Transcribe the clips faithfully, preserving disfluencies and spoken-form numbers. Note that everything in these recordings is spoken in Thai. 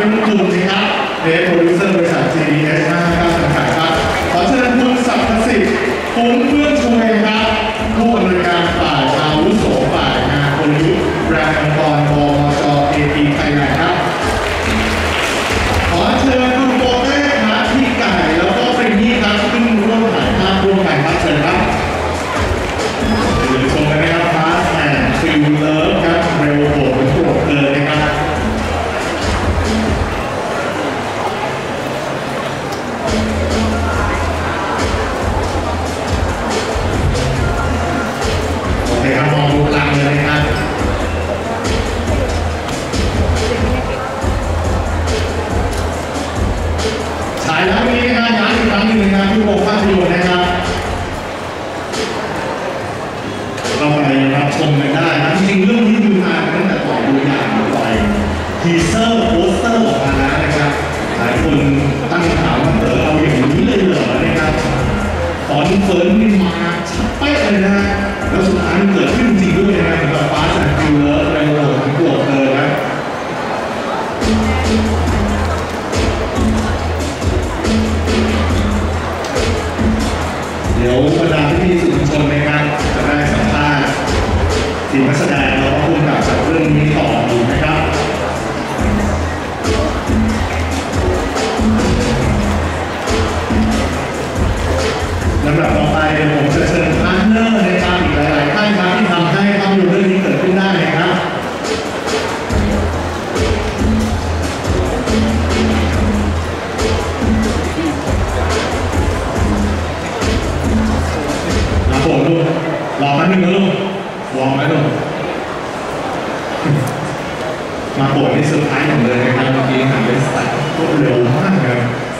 เป็นกลุ่มนะครับเดฟโปรดิวเซอร์บริษัท จี ดี เอส ห้าเก้าจำกัดครับขอเชิญคุณศักดิ์สิทธิ์คุ้มเพื่อนช่วยครับผู้อำนวยการฝ่ายอาวุโสฝ่ายงานกลยุทธ์แบรนด์องค์กรบมจ เอ พี ไทยแลนด์ครับขอเชิญคุณโบเต้ครับพี่ไก่แล้วก็ปรินนี่ครับขึ้นร่วมถ่ายภาพร่วมกันครับเชิญครับเดี๋ยวชมกันนะครับฟาสแอนด์ฟิลเลิฟครับเร็วโหดเป็นโหดเลยนะครับโอเคครับมองดูหลังเลยนะครับฉายแล้วนี้นะครับย้ำอีกครั้งหนึ่งนะครับทุกโรงภาพยนตร์นะครับเราไปรับชมกันได้นะจริงๆเรื่องนี้ดูมาตั้งแต่ปล่อยตัวอย่างปล่อยทีเซอร์โปสเตอร์ออกมาแล้วนะครับหลายคนตั้งคำถามว่าเออเอาอย่างนี้เลยเหรอนะครับตอนเฟิร์นนี่มาชัดเป๊ะเลยนะแล้วสุดท้ายมันเกิดขึ้นจริงด้วยนะสำหรับฟาสแอนด์ฟิลเลอร์แรงโหดของตัวเธอนะเดี๋ยวบรรดาที่มีสื่อมวลชนนะครับจะได้สัมภาษณ์ทีมนักแสดงแล้วก็ผู้กำกับจากเรื่องนี้ต่ออยู่นะครับลำดับต่อไปผมจะเชิญพาร์ทเนอร์นะครับอีกหลายๆท่านครับที่ทำให้ภาพยนตร์เรื่องนี้เกิดขึ้นได้นะครับมาโผล่ลูกรอแป๊บนึงนะลูกวอร์มไว้ลูกมาโผล่ในสุดท้ายของเลยนะครับเมื่อกี้ทำเป็นสไตล์รวดเร็วมากครับ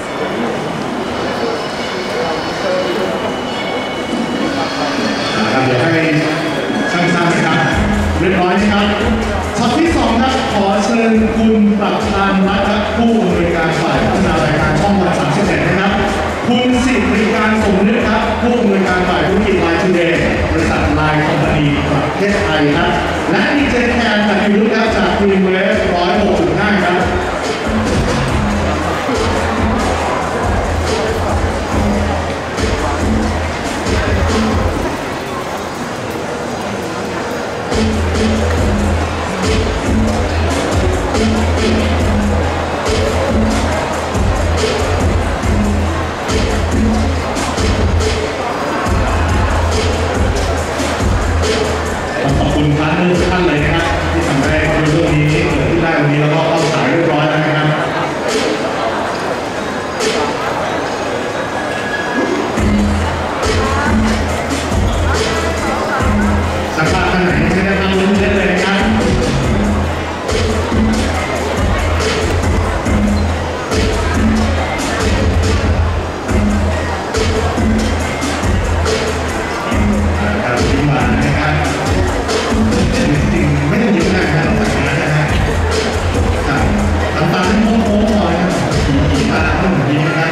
เดี๋ยวให้ช่างสร้างนะครับเรียบร้อยนะครับช็อตที่สองครับขอเชิญคุณประธานรัฐผู้อำนวยการฝ่ายพัฒนารายการช่องวันสามสิบเอ็ดนะครับคุณสิริการสมนึกครับผู้อำนวยการฝ่ายธุรกิจไลน์ทูเดย์บริษัทไลน์คอมพานีประเทศไทยครับและดีเจแคนจากยูทูบครับจากทีมเวฟร้อยหกจุดห้าครับขอบคุณพาร์ทเนอร์ทุกท่านเลยนะครับที่ทำให้เรื่องนี้เกิดขึ้นได้วันนี้แล้วก็เข้าฉายเรียบร้อยแล้วนะครับสักพักท่านไหนไม่ได้ทำลุ้นได้เลยนะครับการยิ้มหวานนะครับจริงๆไม่ต้องยิ้มหน้าครับต้องแต่งหน้านะฮะทำตาให้โค้งๆหน่อยนะยิ้มตาต้องยิ้มนะครับ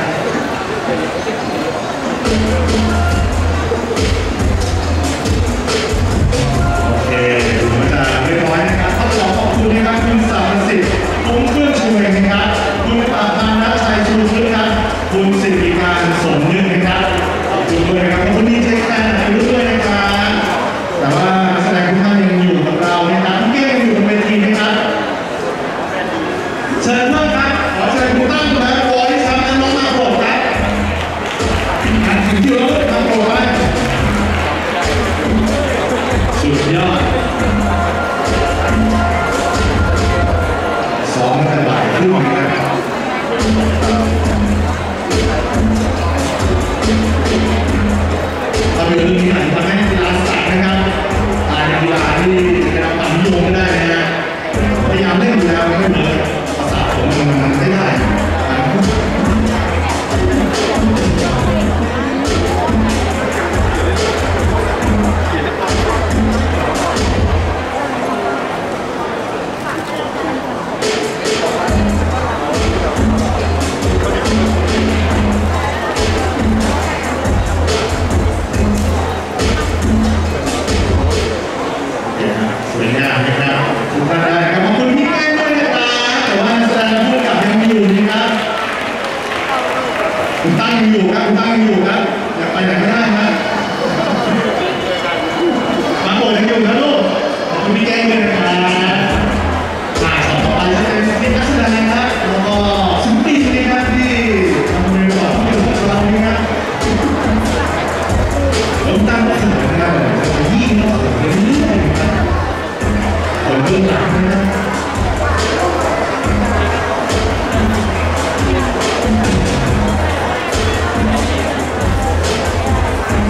โอเคดูมันจะเรียบร้อยนะครับขอขอบคุณนะครับคุณศักดิ์สิทธิ์คุ้มเครื่องช่วยนะครับคุณประธานนักชัยชูพฤกษ์ครับคุณสิริการสมนึกนะครับขอบคุณด้วยนะครับคุณดีเจแคนด้วยนะครับแต่ว่าแสดงทุกท่านยังอยู่กับเรานะครับทุกเกมยังอยู่บนเวทีนะครับเชิญเพื่อนครับขอเชิญคุณตั้งและวอลที่ทำนั้นน้องมาโปรดครับการถึงที่เราทำโปรดไว้สุดยอดซ้อมกันบ่ายครึ่งนะครับเราเป็นเรื่องนี้หลังทำให้กีฬาสัตว์นะครับตายในกีฬาที่ได้รับความนิยมไม่ได้นะฮะพยายามเล่นอยู่แล้วไม่เหมือนภาษาผมมันไม่ได้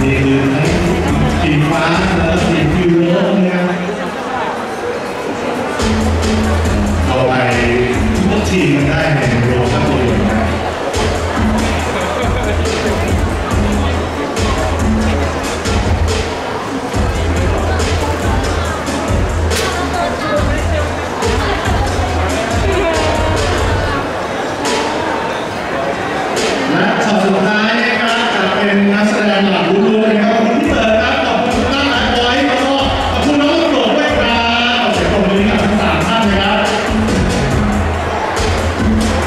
นี่คือทั้งทีมฟ้าและทีมยูโรนะครับเอาไปทุกทีมได้ในโรงภาพยนตร์นะและช็อตสุดท้ายนะครับจะเป็นนักแสดงหลักล้วนๆนะครับขอบคุณพี่เต๋อครับขอบคุณคุณตั้งหลายไว้แล้วก็ขอบคุณน้องตำรวจด้วยครับขอเสียงปรบมือให้กับทั้งสามท่านนะครับ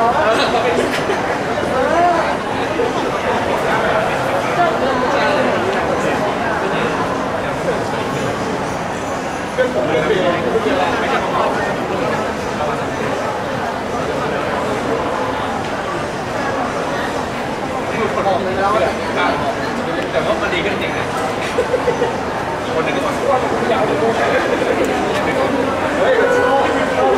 แต่ว่ามันดีขึ้นจริงนะคนหนึ่งก็บอกว่าอยากดูเฮ้ย